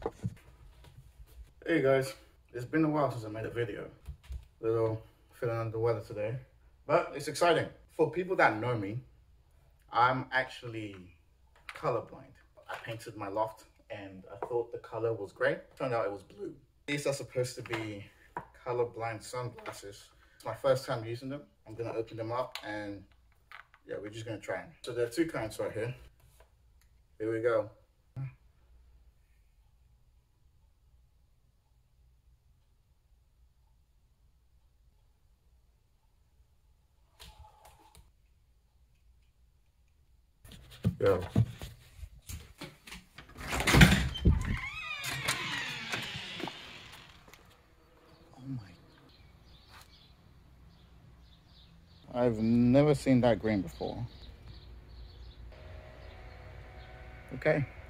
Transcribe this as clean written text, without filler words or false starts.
Hey guys, it's been a while since I made a video. A little feeling under the weather today, but it's exciting. For people that know me, I'm actually colorblind. I painted my loft and I thought the color was gray. Turned out it was blue. These are supposed to be colorblind sunglasses. It's my first time using them. I'm gonna open them up and yeah, we're just gonna try them. So there are two kinds right here. Here we go. Yo. Oh my. I've never seen that green before. Okay.